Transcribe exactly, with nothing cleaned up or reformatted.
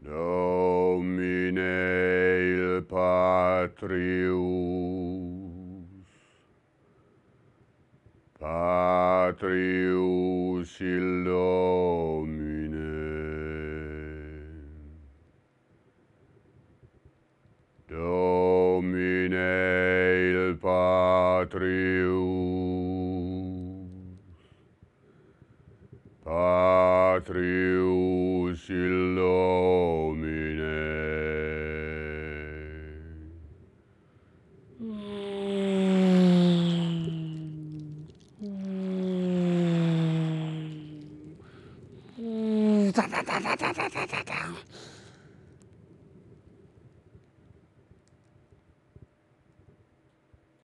Domine il Patrius, Patrius il Domine, Domine il Patrius, Patrius il Domine. Da, da, da, da, da, da, da, da.